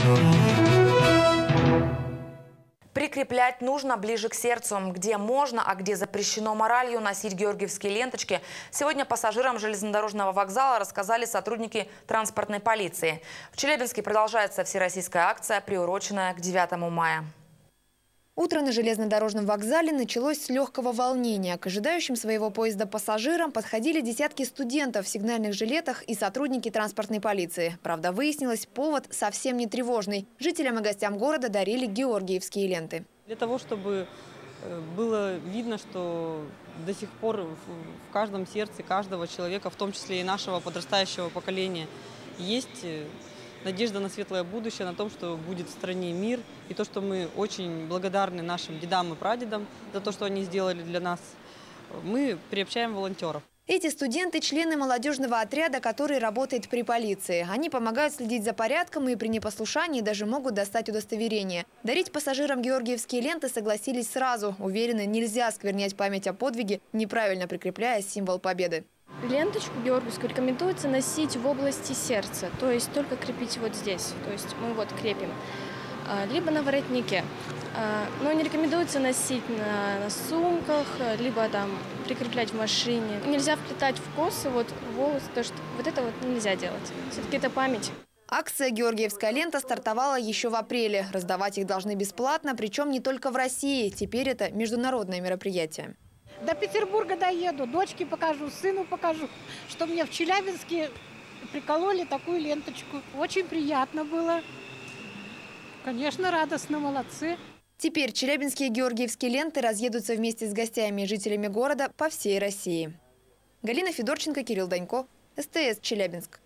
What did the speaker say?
Прикреплять нужно ближе к сердцу. Где можно, а где запрещено моралью носить георгиевские ленточки, сегодня пассажирам железнодорожного вокзала рассказали сотрудники транспортной полиции. В Челябинске продолжается всероссийская акция, приуроченная к 9 мая. Утро на железнодорожном вокзале началось с легкого волнения. К ожидающим своего поезда пассажирам подходили десятки студентов в сигнальных жилетах и сотрудники транспортной полиции. Правда, выяснилось, повод совсем не тревожный. Жителям и гостям города дарили георгиевские ленты. Для того, чтобы было видно, что до сих пор в каждом сердце каждого человека, в том числе и нашего подрастающего поколения, есть надежда на светлое будущее, на том, что будет в стране мир. И то, что мы очень благодарны нашим дедам и прадедам за то, что они сделали для нас, мы приобщаем волонтеров. Эти студенты – члены молодежного отряда, который работает при полиции. Они помогают следить за порядком и при непослушании даже могут достать удостоверение. Дарить пассажирам георгиевские ленты согласились сразу. Уверены, нельзя осквернять память о подвиге, неправильно прикрепляя символ победы. Ленточку георгиевскую рекомендуется носить в области сердца, то есть только крепить вот здесь, то есть мы вот крепим, либо на воротнике. Но не рекомендуется носить на сумках, либо там прикреплять в машине. Нельзя вплетать в косы, вот волосы, то что вот это вот нельзя делать. Все-таки это память. Акция «Георгиевская лента» стартовала еще в апреле. Раздавать их должны бесплатно, причем не только в России. Теперь это международное мероприятие. До Петербурга доеду, дочке покажу, сыну покажу, что мне в Челябинске прикололи такую ленточку. Очень приятно было. Конечно, радостно, молодцы. Теперь челябинские георгиевские ленты разъедутся вместе с гостями и жителями города по всей России. Галина Федорченко, Кирилл Данько, СТС Челябинск.